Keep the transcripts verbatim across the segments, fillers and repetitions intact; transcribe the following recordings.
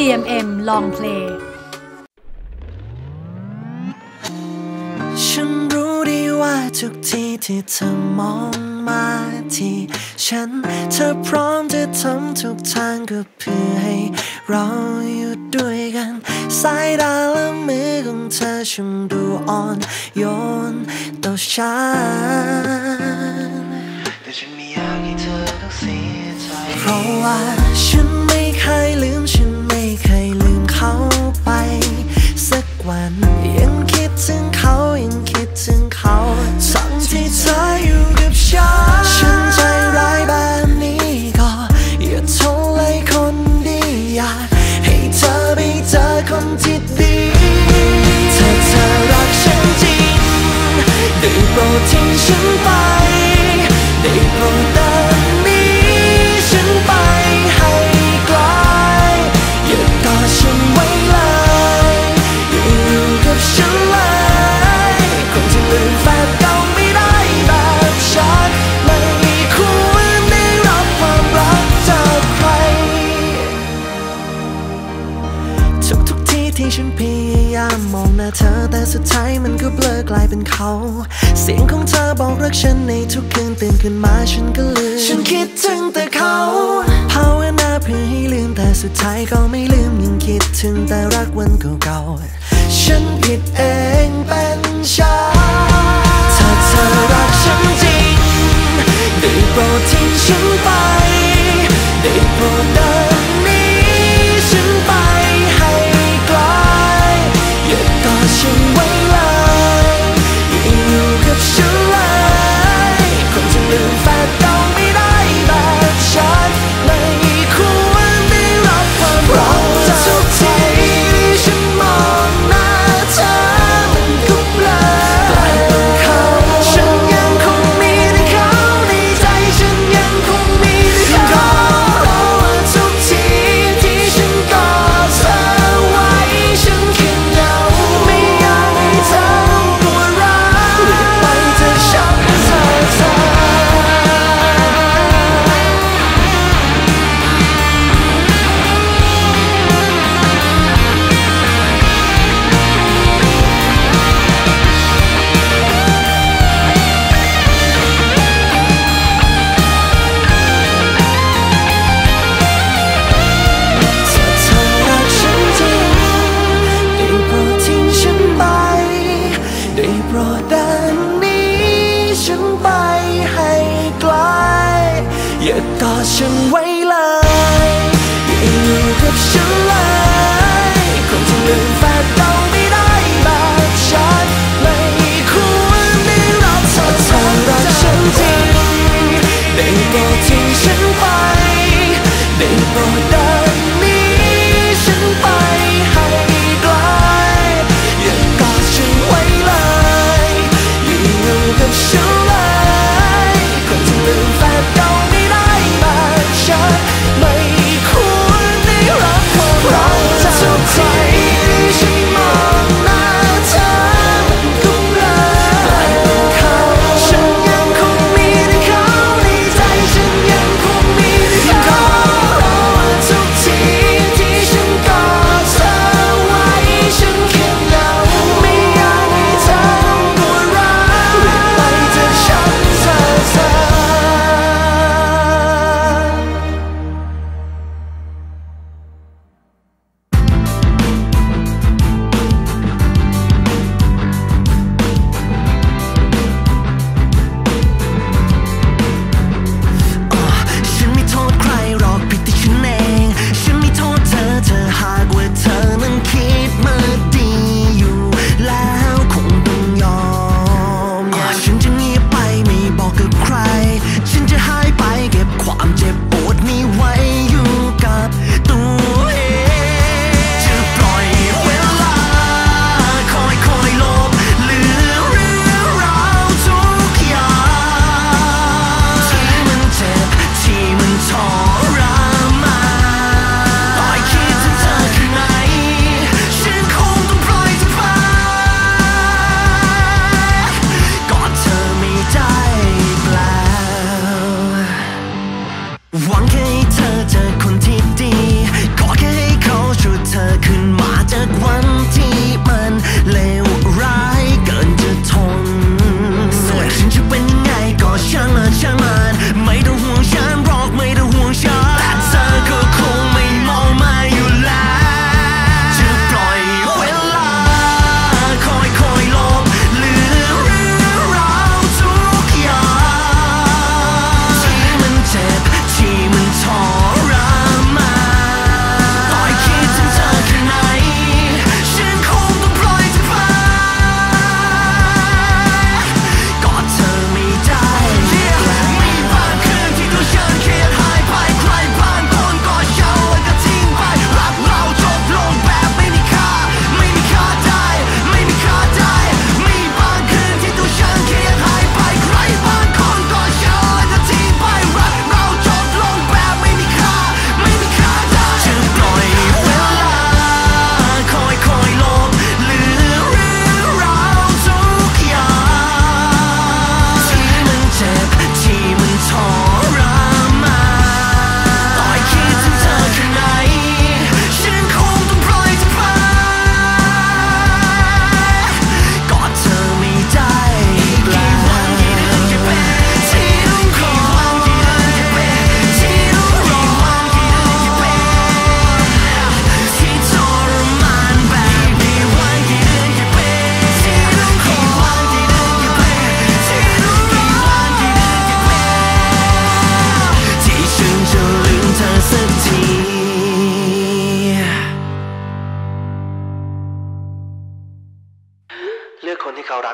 เอ็ม เอ็ม Long Play ฉันรู้ดีว่าทุกทีที่เธอมองมาที่ฉันเธอพร้อมจะทำทุกทางก็เพื่อให้เราอยู่ด้วยกันสายตาและมือของเธอช่างดูอ่อนโยนต่อฉันแต่ฉันไม่อยากให้เธอต้องเสียใจเพราะว่าฉันไม่เคยลืมฉันไม่เคยลืมเขาไปสักวันยังคิดถึงเขายังคิดถึงเขาทั้งที่เธออยู่กับฉันฉันใจร้ายแบบนี้ก็อย่าโทษเลยคนดีอยากให้เธอไปเจอคนที่ดีถ้าเธอรักฉันจริงได้โปรดทิ้งฉันไปได้โปรดเดินหนีฉันไปให้ไกลอย่ากอดฉันไว้เลยอย่าอยู่กับฉันเลยคนที่ลืมแฟนเก่าไม่ได้แบบฉันไม่ควรได้รับความรักจากใครทุกทุกที่ที่ฉันพยายามมองหน้าเธอแต่สุดท้ายมันก็เบลอกลายเป็นเขาเสียงของเธอบอกรักฉันในทุกคืนตื่นขึ้นมาฉันก็ลืมฉันคิดถึงแต่เขาภาวนาเพื่อให้ลืมแต่สุดท้ายก็ไม่ลืมยังคิดถึงแต่รักวันเก่าๆฉันผิดเองเป็นฉันถ้าเธอรักฉันจริงได้โปรดทิ้งฉันไปได้โปรดเดินหนีฉันไปให้ไกลอย่ากอดฉันไว้เลยอย่าอยู่กับฉันเลยคนที่ลืมแฟนเก่าไม่ได้แบบฉันไม่ควรได้รับความรักจากทุกทีที่ฉันมองหน้าเธอมันก็เบลอกลายเป็นเขาฉันยังคงมีแต่เขาในใจฉันยังคงมีแต่เขาเพราะว่าทุกทีที่ฉันกอดเธอไว้ฉันแค่เหงาไม่อยากให้เธอปวดร้าวรีบไปจากฉันเธอเธอได้โปรดเดินหนีฉันไปให้ไกลอย่ากอดฉันไว้เลยอย่าอยู่กับฉันเลยคนที่ลืมแฟนเก่าไม่ได้แบบฉันไม่ควรได้รับเธอเธอรักฉันจริงได้โปรดทิ้งฉันไปได้โปรดเดินหนีฉันไปให้ไกลอย่ากอดฉันไว้เลยอยู่กับฉันเลยคนที่ลืมแฟนเก่าไม่ได้แบบฉันไม่ควรได้รับความ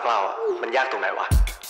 เราอ่ะมันยากตรงไหนวะ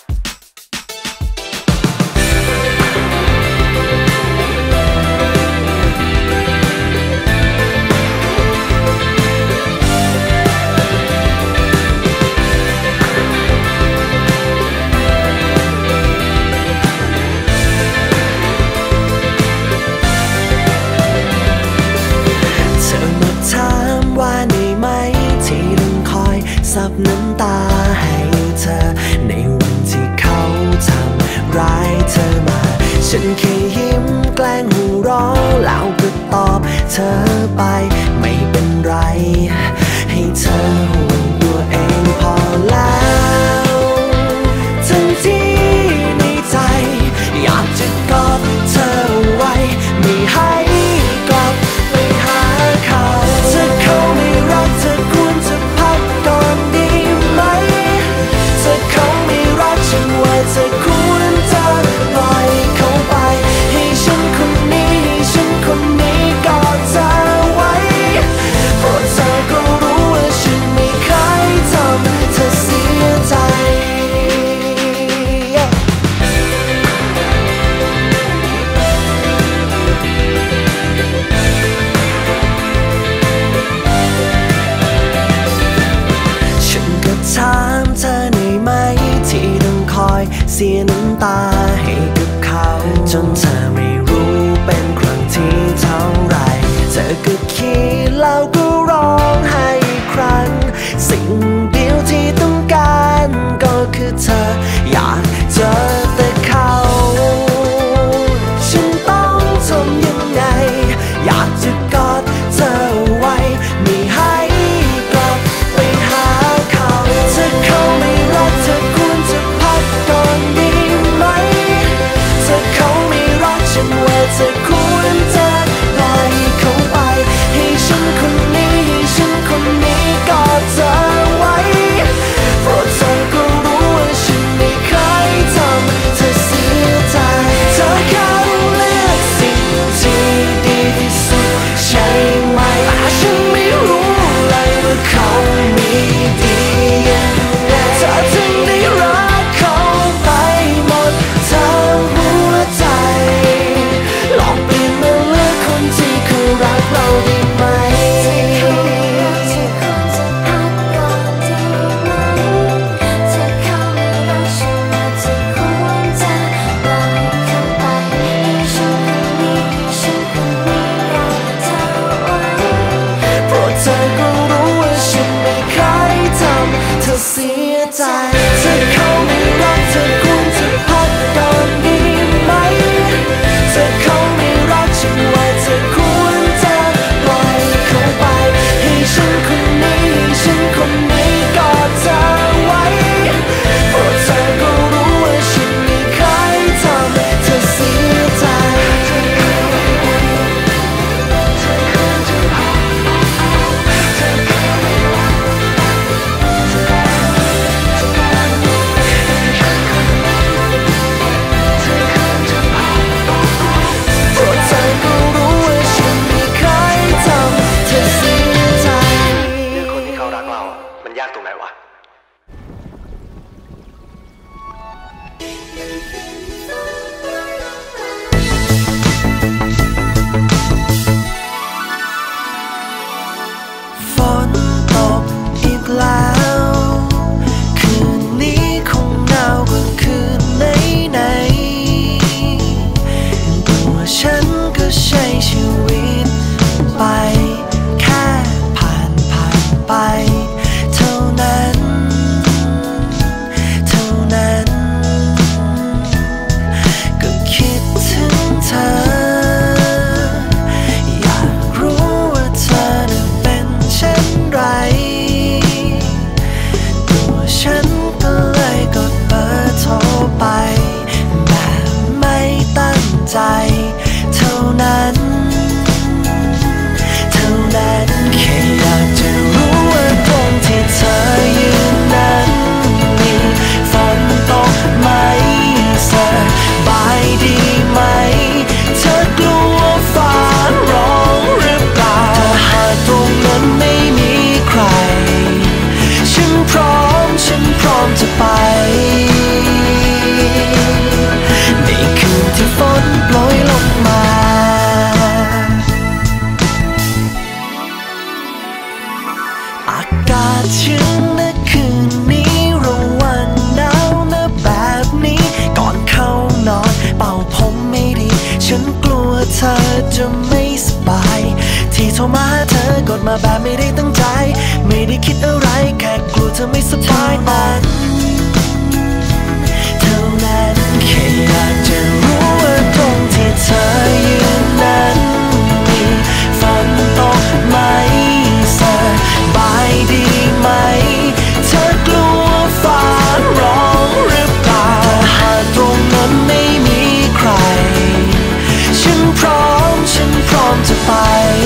ซับน้ำตาให้เธอในวันที่เขาทำร้ายเธอมาฉันแค่ยิ้มแกล้งหัวเราะแล้วก็ตอบเธอไปไม่เป็นไรให้เธอห่วงตัวเองพอแล้วทั้งที่ในใจอยากจะกอดเธอไว้ไม่ให้กลับไปหาเขาถ้าเขาไม่รักเธอควรจะพักก่อนดีไหมถ้าเขาไม่รักฉันว่าเธอควรจะปล่อยเขาไปให้ฉันคนนี้ให้ฉันคนนี้กอดเธอไว้เพราะเธอก็รู้ว่าฉันไม่เคยทำเธอเสียใจถามเธอหน่อยไหมที่ต้องคอยเสียน้ำตาให้กับเขาจนเธอไม่รู้เป็นครั้งที่เท่าไรเธอก็คิดแล้วก็ร้องไห้อีกครั้งสิ่งเดียวที่ต้องการก็คือเธออยากเจอแต่เขาฉันต้องทำยังไงอยากจะกอดเธอไว้ไม่ให้กลับไปหาเขาถ้าเขาไม่รักเธอควรจะพักก่อนดีไหมถ้าเขาไม่รักฉันว่าเธอควรจะปล่อยเขาไปให้ฉันคนนี้ให้ฉันคนนี้กอดเธอไว้เพราะเธอก็รู้ว่าฉันไม่เคยทำเธอเสียใจเธอแค่เลือกสิ่งที่ดีที่สุดใช่ไหมแต่ฉันไม่รู้เลยว่าเขามีดียังไงเธอถึงได้รักเขาไปหมดทั้งหัวใจลองเปลี่ยนมาเลือกคนที่เขารักเราได้ไหมเธอก็รู้ว่าฉันไม่เคยทำเธอเสียใจถ้าเขาไม่รักเธอควรจะพักก่อนดีไหมถ้าเขาไม่รักฉันว่าเธอควรจะปล่อยเขาไปให้ฉันคนนี้ให้ฉันคนนี้กอดเธอไว้เพราะเธอก็รู้ว่าฉันไม่เคยทำเธอเสียใจมันยากตรงไหนวะฝนตกอีกแล้วคืนนี้คงหนาวกว่าคืนไหนไหนตัวฉันก็ใช้ชีวิตไปแค่ผ่านผ่านไปเท่านั้นเท่านั้นก็คิดถึงเธออยากรู้ว่าเธอนั้นเป็นเช่นไรตัวฉันก็เลยกดเบอร์โทรไปแบบไม่ตั้งใจเท่านั้นเท่าจะไม่สบายที่โทรมาหาเธอกดมาแบบไม่ได้ตั้งใจไม่ได้คิดอะไรแค่กลัวเธอไม่สบายนั้นเท่านั้นแค่อยากจะรู้ว่าตรงที่เธอยืนนั้นมีฝนตกไหมสบายดีไหมเธอกลัวฟ้าร้องหรือเปล่าหากตรงนั้นไม่มีใครฉันพร้อมฉันพร้อมจะไป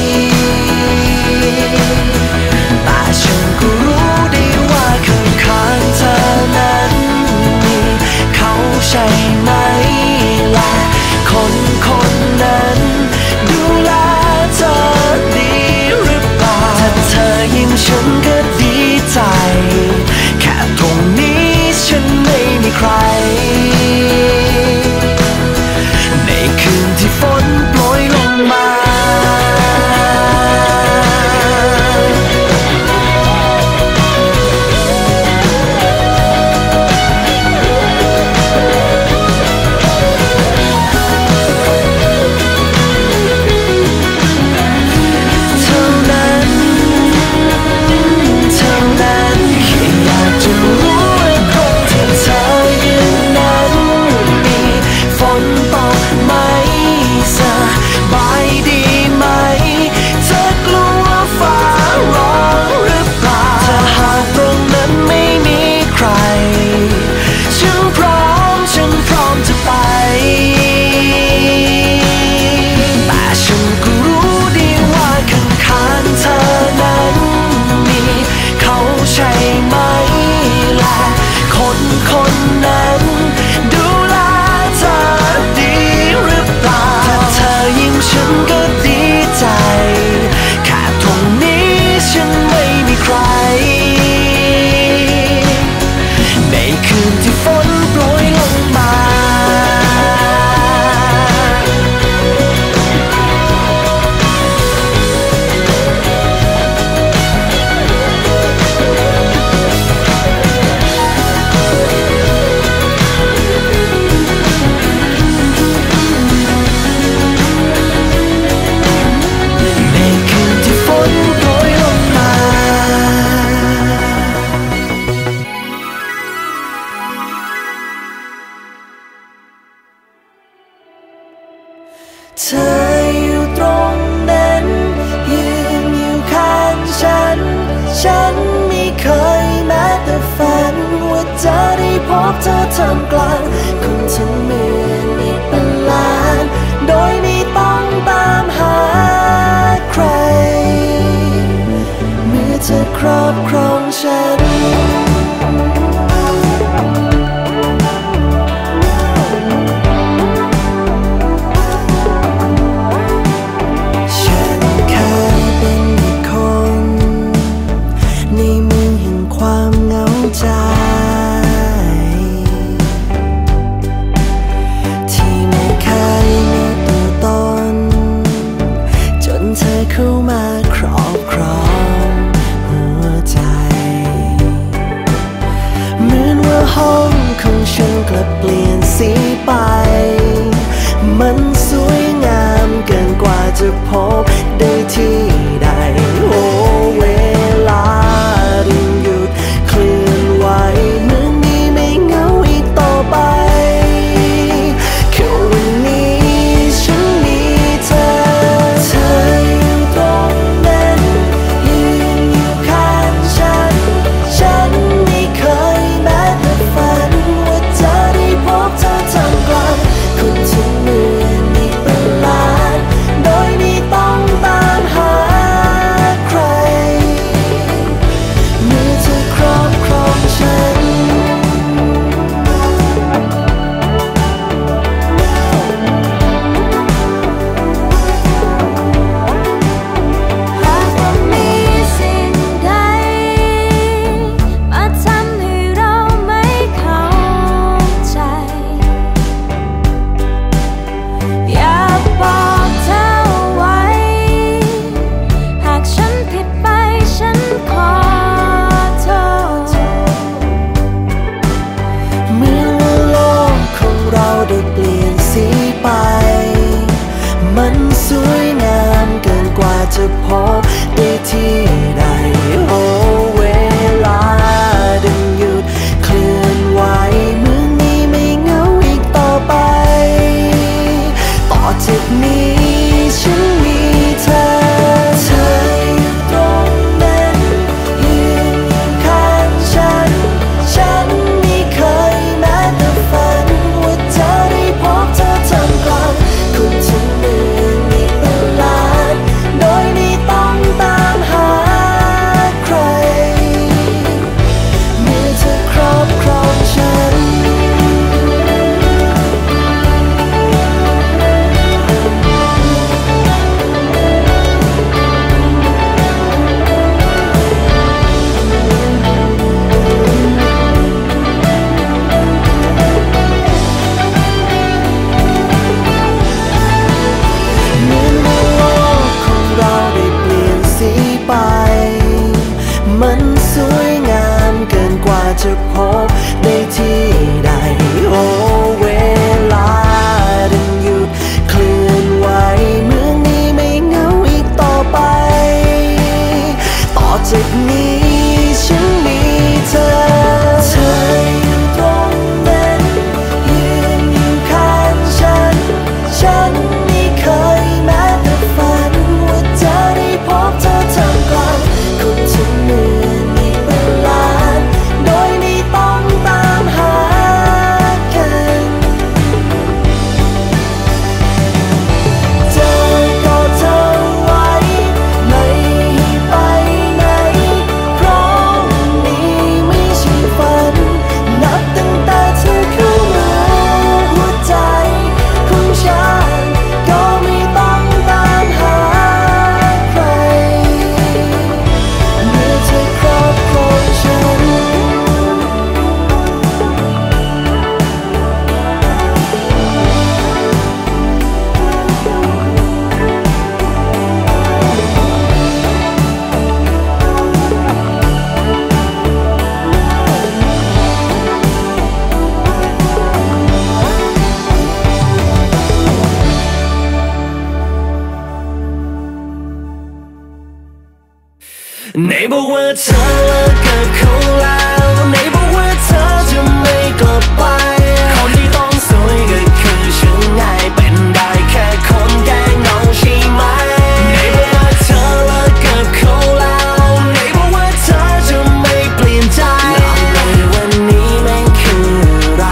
แต่ฉันก็รู้ดีว่าข้างๆเธอนั้นมีเขาใช่ไหมและคนคนนั้นดูแลเธอดีหรือเปล่าถ้าเธอยิ้มฉันก็ดีใจแค่ตรงนี้ฉันไม่มีใครในคืนที่ฝนโปรยลงมาเธออยู่ตรงนั้นยืนอยู่ข้างฉันฉันไม่เคยแม้แต่ฝันว่าจะได้พบเธอท่ามกลางคนทั้งเมืองอีกเป็นล้านโดยไม่ต้องตามหาใครเมื่อเธอครอบครองฉันเข้ามาครอบครองหัวใจเหมือนว่าห้องของฉันกลับเปลี่ยนสีไปมันสวยงามเกินกว่าจะพบได้ที่ใดโอ้เวลาดึงหยุดเคลื่อนไหวเหมือนนี้ไม่เหงาอีกต่อไปแค่วันนี้ฉันมีเธอเธอคนที่เหมือนอีกเป็นล้านโดยไม่ต้องตามหาจะพบได้ที่ใดโอ้เวลาดึงหยุดเคลื่อนไหวเมืองนี้ไม่เหงาอีกต่อไปต่อจากนี้ฉันมีเธอเธออยู่ตรงนั้นยืนอยู่ข้างฉันฉันไม่เคยแม้แต่ฝันว่าจะได้พบเธอท่ามกลางคนทั้งเมืองอีกเป็นล้านโดยไม่ต้องตามหาใครเมื่อเธอครอบครองฉันมันสวยงามเกินกว่าจะพบได้ที่ใดโอ้เวลาดึงหยุดเคลื่อนไหวเมืองนี้ไม่เหงาอีกต่อไปต่อจากนี้ฉันมีเธอเธออยู่ตรงนั้นยืนอยู่ข้างฉันฉันไม่เคยแม้แต่ฝันว่าจะได้พบเธอท่ามกลางคนทั้งเมืองอีกเป็นล้านโดยไม่ต้องตามหากันจะกอดเธอไว้ไม่ให้ไปไหนเพราะนี่ไม่ใช่ฝันนับตั้งแต่เธอเข้ามาหัวใจของฉันก็ไม่ต้องตามหาใครเมื่อเธอครอบครองฉันไหนบอกว่าเธอเลิกกับเขาแล้วไหนบอกว่าเธอจะไม่กลับไปคนที่ต้องสวยก็คือฉันไงเป็นได้แค่คนแกล้งเงาใช่ไหมไหนบอกว่าเธอเลิกกับเขาแล้วไหนบอกว่าเธอจะไม่เปลี่ยนใจในวันนี้แม่งคืออะไร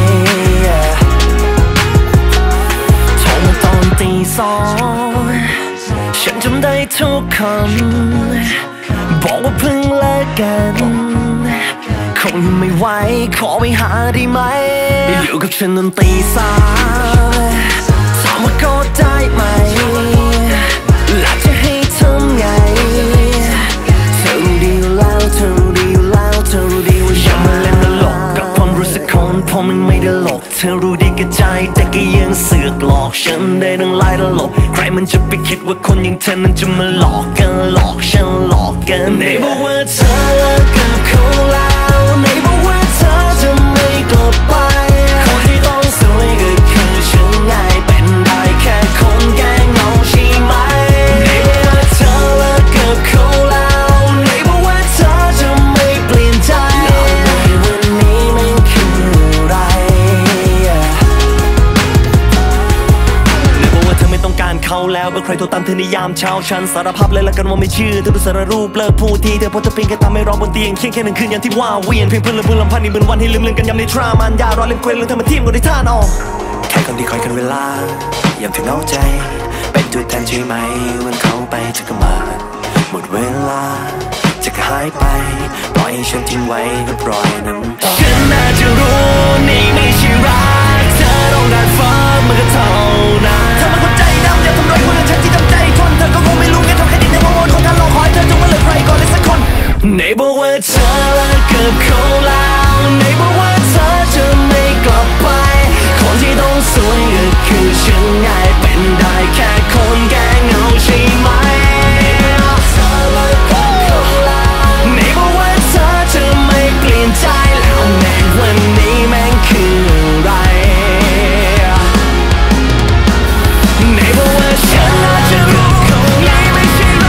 โทรมาตอนตีสองฉันจำได้ทุกคำบอกว่าเพิ่งเลิกกันคงไม่ไหวขอไปหาได้ไหมอยู่กับฉันจนตีสามถามว่าก็ได้ไหมแล้วจะให้ทำไงเธอรู้ดีอยู่แล้วเธอรู้ดีอยู่แล้วเธอรู้ดีว่าอย่ามาเล่นตลกกับความรู้สึกคนเพราะมันไม่ได้หลอกเธอรู้ดีกับใจแต่ก็ยังเสือกหลอกฉันได้ทั้งหลายตลกใครมันจะไปคิดว่าคนอย่างเธอนั้นจะมาหลอกกันหลอกฉันหลอกกันไหนบอกว่าเธอเลิกกับเขาแล้วไหนบอกว่าเธอจะไม่กลับไปคนที่ต้องสวยก็คือฉันไงเป็นได้แค่คนแกล้งเงาใช่ไหมไหนบอกว่าเธอเลิกกับเขาแล้วไหนบอกว่าเธอจะไม่เปลี่ยนใจในวันนี้มันคืออะไรไหนบอกว่าเธอไม่ต้องการเขาแล้วเมื่อใครโทรตามเธอในยามเช้าฉันสารภาพเลยละกันว่าไม่เชื่อเธอดูสารรูปเลิกพูดทีเธอเพราะเธอเพียงแค่ทำให้ร้องบนเตียงเคียงแค่หนึ่งคืนอย่างที่ว่าเวียนเพียงเพื่อนละเพื่อนลำพันนี่เหมือนวันให้ลืมเรื่องกันยำในทรามันยารอเล่นเกวียนเรื่องเธอมาเทียมกันได้ท่านออกแค่คนที่คอยกันเวลายามถึงเอาใจเป็นตัวแทนใช่ไหมวันเขาไปเธอก็มาหมดเวลาจะหายไปปล่อยให้ฉันทิ้งไว้กับรอยน้ำตาฉันน่าจะรู้นี่ไม่ใช่รักเธอต้องการฟังมันก็เท่านั้นเธอมันคนใจดำอย่าทำร้ายคนฉันที่ทำใจทนเธอก็คงไม่รู้ไงทำแค่ดินในวงวนคนการรอคอยเธอจงมาเลิกใครก่อนเลยสักคนไหนบอกว่าเธอเลิกกับเขาแล้วไหนบอกว่าเธอจะไม่กลับไปคนที่ต้องสวยก็คือฉันไงเป็นได้แค่คนแกล้งเงาใช่ไหมไหนบอกว่าเธอจะไม่เปลี่ยนใจแล้วในวันนี้แม่งคืออะไรไหนบอกว่าฉันน่าจะรู้คงยังไม่ใช่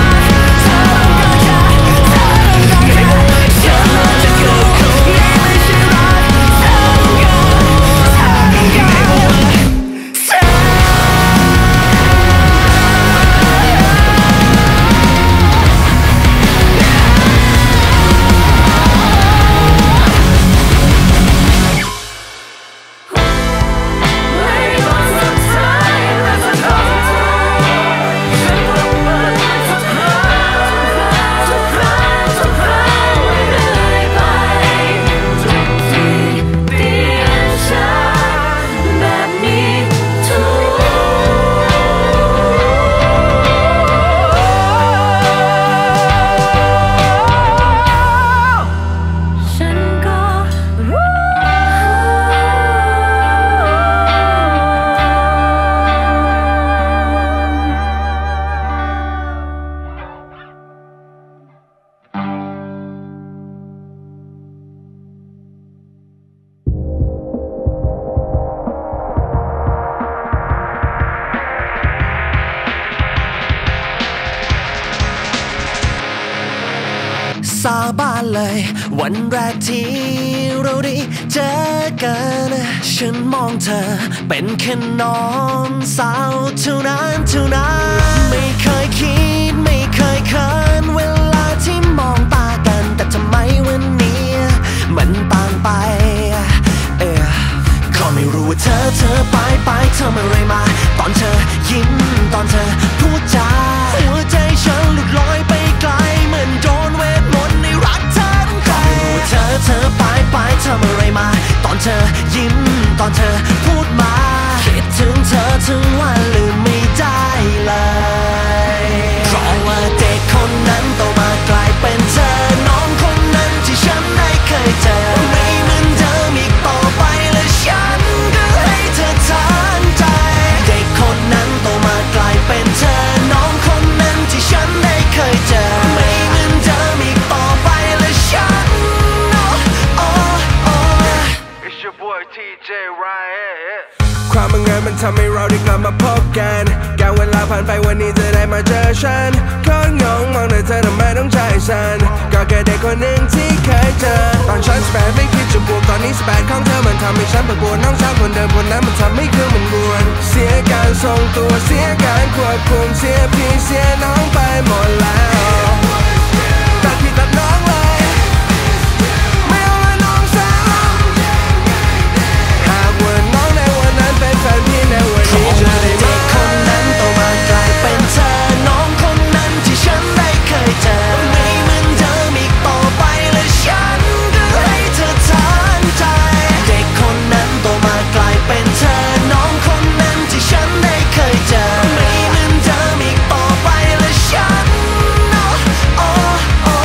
สาบานเลยวันแรกที่เราได้เจอกันฉันมองเธอเป็นแค่น้องสาวเท่านั้นเท่านั้นไม่เคยคิดไม่เคยเขินเวลาที่มองตากันแต่ทำไมวันนี้มันต่างไปเออก็ไม่รู้ว่าเธอเธอไปไปเธอมาอะไรมาตอนเธอยิ้มตอนเธอพูดจาหัวใจฉันหลุดลอยไปไกลเหมือนโดนเวทมนต์ในรักเธอทั้งใจก็ไม่รู้ว่าเธอเธอไปไปเธอมาอะไรมาตอนเธอยิ้มตอนเธอพูดมาคิดถึงเธอถึงว่าลืมไม่ได้เลยเพราะว่าเด็กคนนั้นโตมากลายเป็นเธอน้องคนนั้นที่ฉันได้เคยเจอไม่เหมือนเดิมอีกต่อไปและฉันก็ให้เธอทั้งใจเด็กคนนั้นโตมากลายเป็นเธอน้องคนนั้นที่ฉันได้เคยเจอไม่เหมือนเดิมอีกต่อไปและฉัน oh oh oh It's your boy ที เจ Ryan ความบังเอิญมันทำให้เราได้กลับมาพบกันการเวลาผ่านไปวันนี้จะได้มาเจอฉันก็งงมองแต่เธอทำไมต้องใจฉันก็แค่เด็กคนหนึ่งที่เคยเจอตอนฉันสิบแปดไม่คิดจะบวกตอนนี้สิบแปดของเธอมันทำให้ฉันปวดปวดน้องสาวคนเดิมคนนั้นมันทำให้คือมันบวนเสียการทรงตัวเสียการควบคุมเสียพี่เสียน้องไปหมดแล้วตัดพี่ตัดน้องเลยไม่เอาละน้องสาวหากว่าน้องในวันนั้นเป็นแฟนพี่ในวันนี้จะได้ไหมเด็กคนนั้นโตมากลายเป็นเธอน้องคนนั้นที่ฉันได้เคยเจอไม่เหมือนเดิมอีกต่อไปและฉันก็ให้เธอทั้งใจเด็กคนนั้นโตมากลายเป็นเธอน้องคนนั้นที่ฉันได้เคยเจอไม่เหมือนเดิมอีกต่อไปและฉัน oh oh oh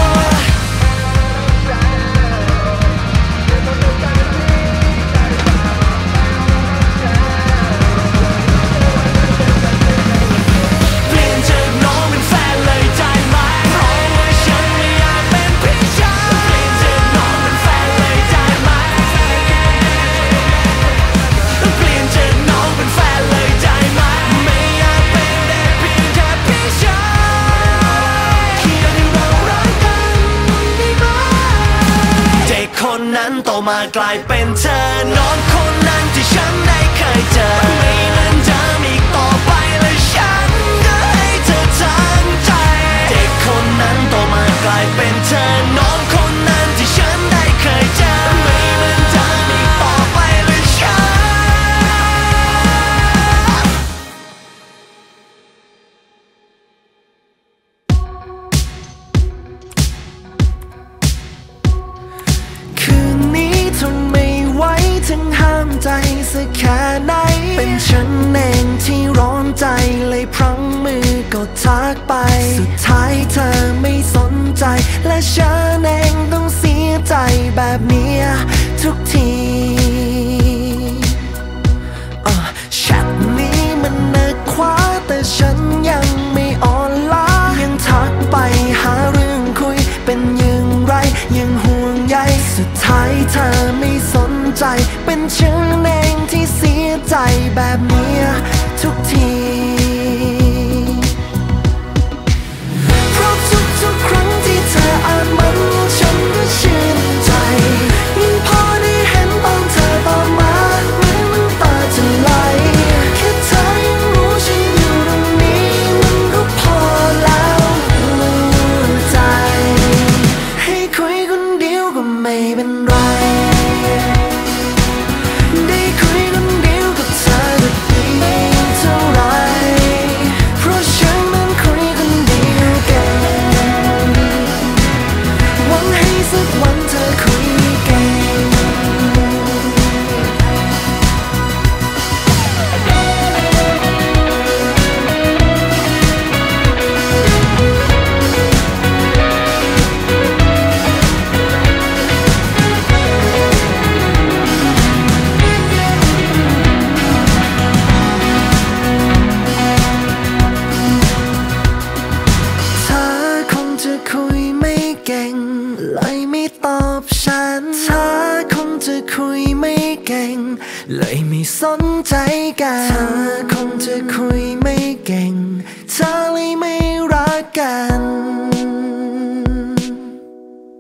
เปลี่ยนจากน้องเป็นแฟนเลยได้ไหมเพราะว่าฉันไม่อยากเป็นพี่ชายเปลี่ยนจากน้องเป็นแฟนเลยได้ไหมเปลี่ยนจากน้องเป็นแฟนเลยได้ไหมไม่อยากเป็นแต่เพียงแค่พี่ชายแค่ให้เรารักกันได้ไหมเด็กคนนั้นโตมากลายเป็นเธอน้องคนนั้นที่ฉันได้เคยเจอไม่เหมือนเดิมอีกต่อไปและฉันก็ให้เธอทั้งใจเด็กคนนั้นโตมากลายเป็นเธอน้องคนนั้นที่ฉันได้เคยเจอไม่เหมือนเดิมอีกต่อไปและฉัน คืนนี้ทนไม่ไหวถึงห้ามใจสักแค่ไหนเป็นฉันเองที่ร้อนใจเลยพลั้งมือกดทักไปสุดท้ายเธอไม่สนใจและฉันเองต้องเสียใจแบบนี้ทุกทีอ่ะแชทนี้มันนึกคว้าแต่ฉันยังไม่อ่อนล้ายังทักไปหาเรื่องคุยเป็นอย่างไรยังห่วงใยสุดท้ายเธอไม่สนใจเป็นฉันเองที่เสียใจแบบนี้ทุกทีเพราะทุกๆครั้งที่เธออ่านมันฉันก็ชื่นใจยิ่งพอได้เห็นตอนเธอตอบมาเหมือนน้ำตาจะไหลแค่เธอยังรู้ฉันอยู่ตรงนี้มันก็พอแล้วหัวใจให้คุยคนเดียวก็ไม่เป็นไรได้คุยคนเดียวกับเธอจะดีเท่าไรเพราะฉันนั้นคุยคนเดียวเก่งหวังให้สักวันเธอคุยเก่งเธอคงจะคุยไม่เก่งเลยไม่ตอบฉันเธอคงจะคุยไม่เก่งเลยไม่สนใจกันเธอคงจะคุยไม่เก่งเธอเลยไม่รักกัน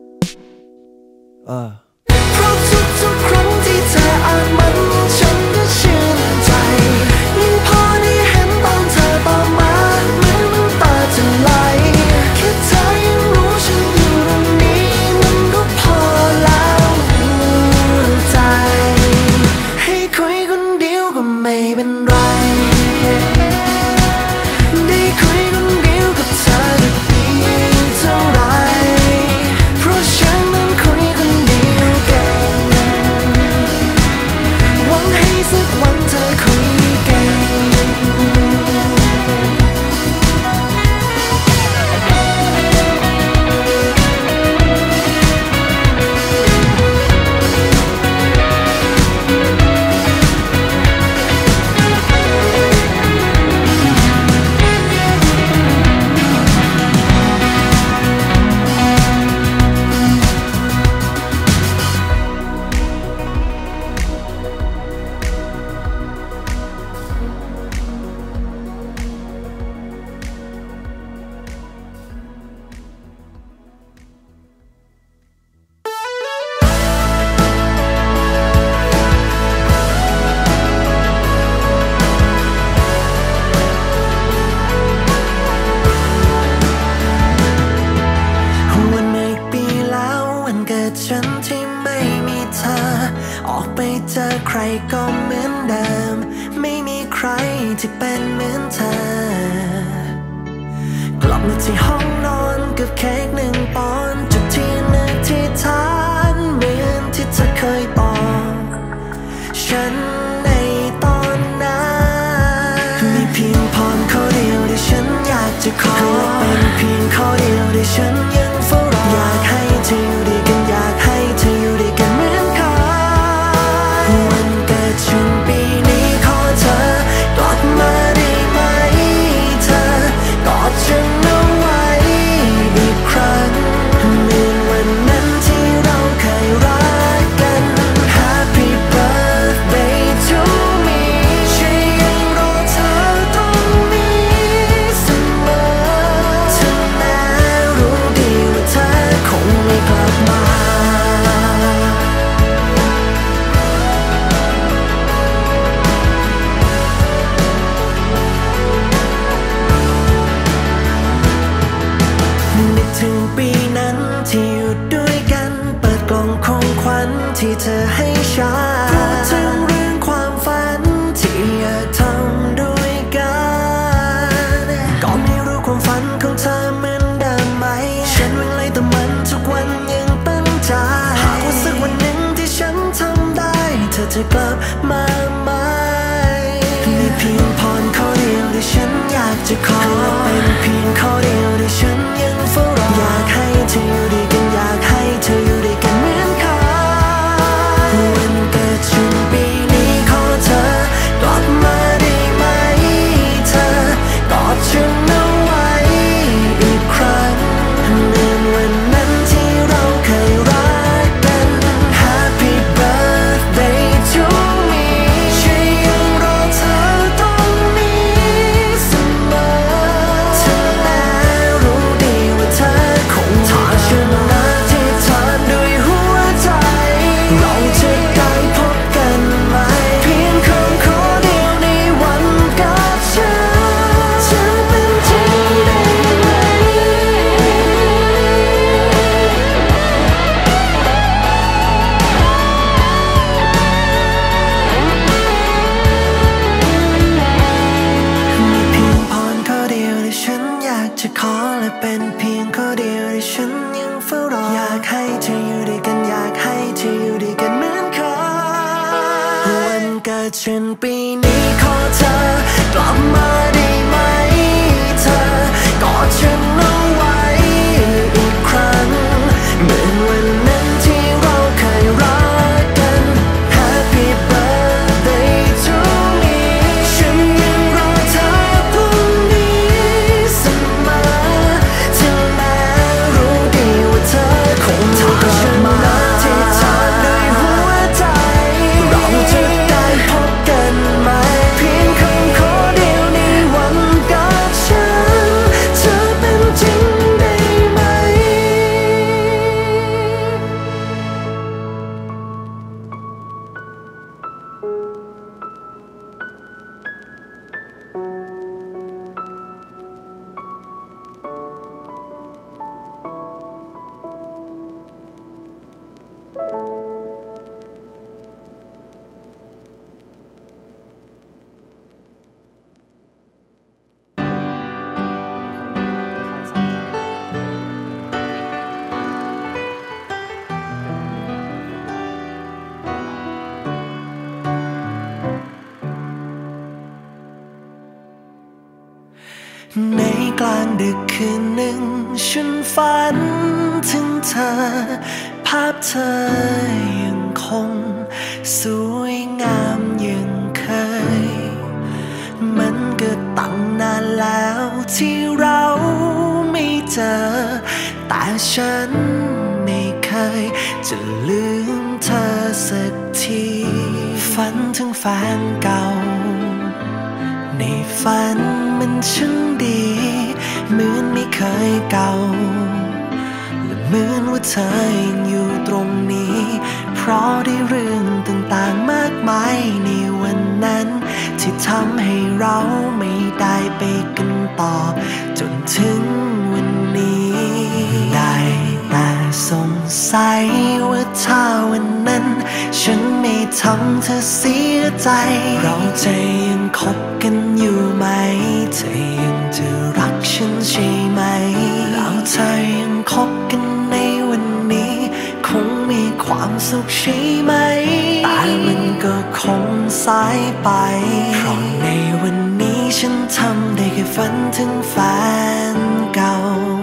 รก็เหมือนเดิมไม่มีใครที่เป็นเหมือนเธอกลับมาที่ห้องนอนกับเค้กหนึ่งปอนด์จุดที่นึกที่ฐานเหมือนที่เธอเคยบอกฉันในตอนนั้นมีเพียงพรข้อเดียวที่ฉันอยากจะขอเป็นเพียงข้อเดียวที่ฉันยังเฝ้ารออยากให้เธออยู่ด้วยกันอยากให้เธออยู่ด้วยกันเหมือนเคยวันเกิดฉันปีนี้ขอเธอกลับมาได้ไหมเธอกอดฉันเอาไว้อีกครั้งเหมือนวันนั้นที่เราเคยรักกัน Happy birthday to me ฉันยังรอเธอตรงนี้เสมอถึงแม้รู้ดีว่าเธอคงไม่กลับมานึกถึงปีนั้นที่อยู่ด้วยกันเปิดกล่องของขวัญที่เธอให้ฉันพูดถึงเรื่องความฝันที่อยากทำด้วยกันก็ไม่รู้ความฝันของเธอเหมือนเดิมไหมฉันวิ่งไล่แต่มันทุกวันยังตั้งใจหากว่าสักวันหนึ่งที่ฉันทำได้เธอจะกลับมาไหมมีเพียงพรข้อเดียวที่ฉันอยากจะขอเป็นเพียงข้อเดียวที่ฉันยังเฝ้ารออยากให้เธออยู่ด้วยกันอยากให้เธออยู่ด้วยกันเหมือนเคยวันเกิดฉันปีนี้ขอเธอกลับมาได้ไหมเธอกอดฉันเอาไว้อีกครั้งเหมือนวันนั้นที่เราเคยรักกัน Happy birthday to me ฉันยังรอเธอตรงนี้เสมอถึงแม้รู้ดีว่าเธอคงถ้าฉันอธิษฐานด้วยหัวใจเราจะได้พบกันไหมเพียงคำขอเดียวในวันกับฉันจะเป็นจริงได้ไหมมีเพียงพรข้อเดียวที่ฉันอยากจะขอและเป็นเพียงข้อเดียวที่ฉันยังเฝ้ารออยากให้เธออยู่ด้วยกันอยากให้เธออยู่ด้วยกันเหมือนเคยวันเกิดฉันปีนี้ขอเธอกลับมาได้ไหมเธอกอดฉันเอาไว้อีกครั้งเหมือนวันนั้นที่เราเคยรักกัน Happy birthday to me ฉันยังรอเธอพรุ่งนี้เสมอถึงแม้รู้ดีว่าเธอคงจะกลับมาที่ฐานด้วยหัวใจเราจะได้พบกันไหมเพียงคำขอเดียวในวันกับฉันจะเป็นจริงได้ไหม ในกลางดึกคืนหนึ่งฉันฝันถึงเธอภาพเธอยังคงสวยงามยังเคยมันก็ตั้งนานแล้วที่เราไม่เจอแต่ฉันไม่เคยจะลืมเธอสักทีฝันถึงแฟนเก่าในฝันมันช่างดีเหมือนไม่เคยเก่าและเหมือนว่าเธอยังอยู่ตรงนี้เพราะได้เรื่องต่างๆมากมายในวันนั้นที่ทำให้เราไม่ได้ไปกันต่อจนถึงวันนี้ได้แต่สงสัยว่าถ้าวันนั้นฉันไม่ทำเธอเสียใจเราจะยังคบกันอยู่ไหมเธอยังจะรักฉันใช่ไหมแล้วเธอยังคบกันในวันนี้คงมีความสุขใช่ไหมแต่มันก็คงสายไปเพราะในวันนี้ฉันทำได้แค่ฝันถึงแฟนเก่า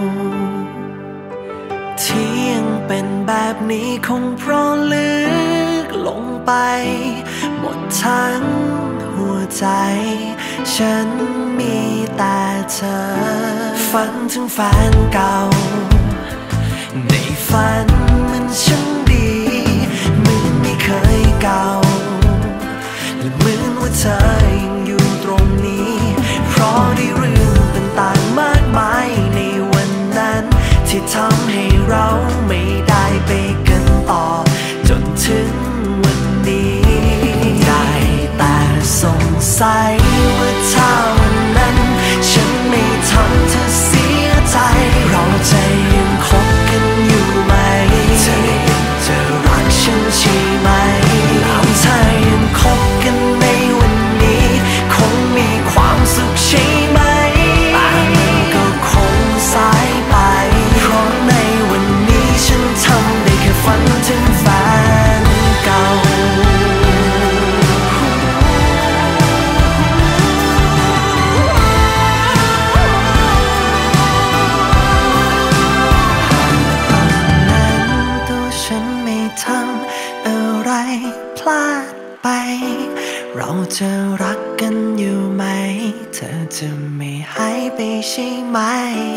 ที่ยังเป็นแบบนี้คงเพราะลึกลงไปหมดทั้งหัวใจฉันมีแต่เธอฝันถึงแฟนเก่าในฝันมันช่างดีเหมือนไม่เคยเก่าและเหมือนว่าเธอยังอยู่ตรงนี้เพราะได้เรื่องต่างๆมากมายในวันนั้นที่ทำให้เราไม่ได้ไปกันต่อจนถึงวันนี้ได้แต่สงสัยว่าถ้าวันนั้นฉันไม่ทำเธอเสียใจเราจะยังคบกันอยู่ไหมเธอยังจะรักฉันใช่ไหมแล้วถ้ายังคบกันในวันนี้คงมีความสุขใช่ไหมแต่มันก็คงสายไปเพราะในวันนี้ฉันทำได้แค่ฝันถึงแฟนเก่าพลาดไปเราจะรักกันอยู่ไหมเธอจะไม่หายไปใช่ไหม